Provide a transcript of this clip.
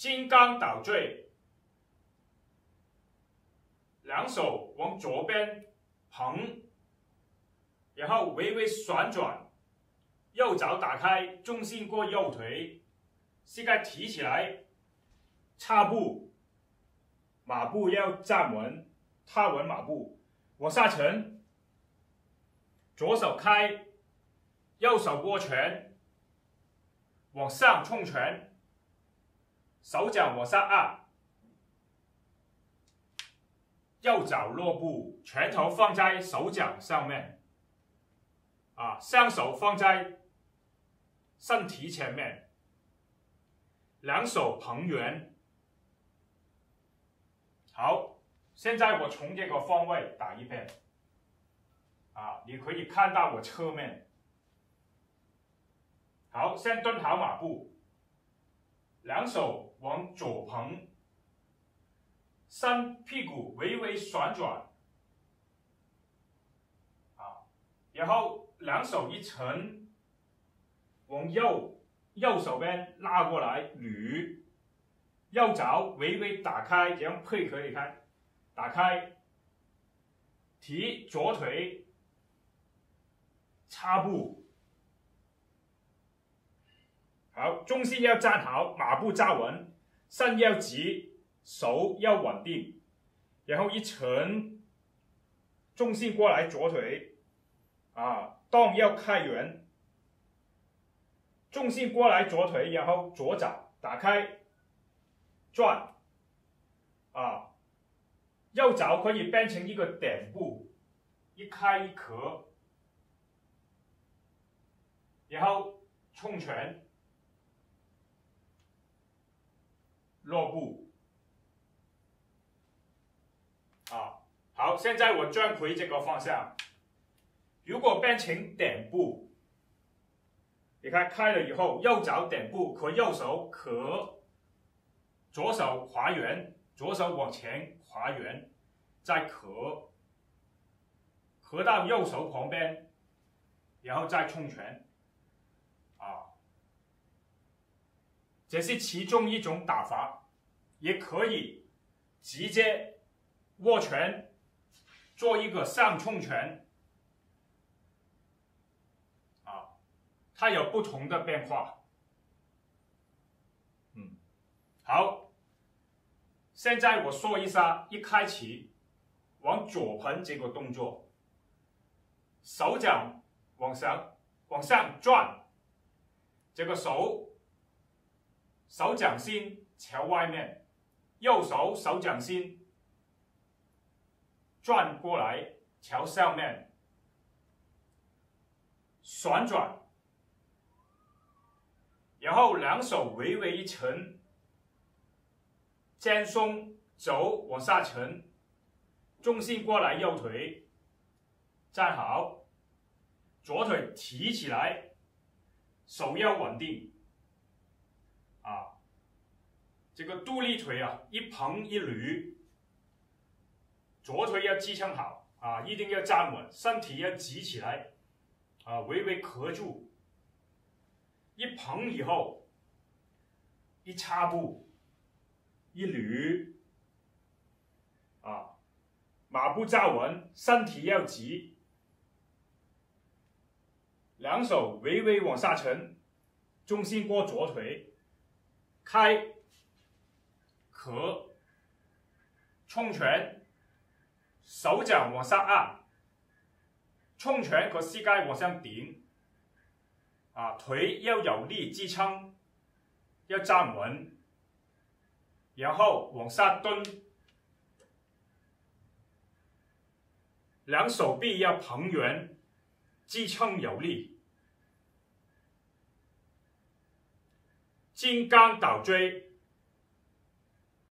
金刚倒坠，两手往左边捧，然后微微旋转，右脚打开，重心过右腿，膝盖提起来，踏步，马步要站稳，踏稳马步，往下沉，左手开，右手握拳，往上冲拳，手掌往下按，右脚落步，拳头放在手掌上面，双手放在身体前面，两手捧圆。好，现在我从这个方位打一遍，你可以看到我侧面。好，先蹲好马步，两手往左捧，身屁股微微旋转，然后两手一沉，往右手边拉过来捋，右脚微微打开，这样配合你看，打开，提左腿，插步。好，重心要站好，马步站稳，身要直，手要稳定，然后一沉，重心过来左腿，裆要开圆，重心过来左腿，然后左脚打开，转，右脚可以变成一个点步，一开一合，然后冲拳。落步，好，现在我转回这个方向。如果变成点步，你看开了以后，右脚点步，可右手可左手滑圆，左手往前滑圆，再合到右手旁边，然后再冲拳，这是其中一种打法，也可以直接握拳做一个上冲拳，它有不同的变化。好，现在我说一下，一开始往左盆这个动作，手掌往上转，这个手掌心朝外面，右手手掌心转过来朝上面，旋转，然后两手微微一沉，肩松，肘往下沉，重心过来右腿，站好，左腿提起来，手要稳定。这个独立腿一捧一捋，左腿要支撑好一定要站稳，身体要直起来微微合住，一捧以后，一插步，一捋马步站稳，身体要直，两手微微往下沉，重心过左腿，开。合，冲拳，手掌往下按，冲拳和膝盖往上顶，腿要有力支撑，要站稳，然后往下蹲，两手臂要捧圆，支撑有力，金刚倒坠。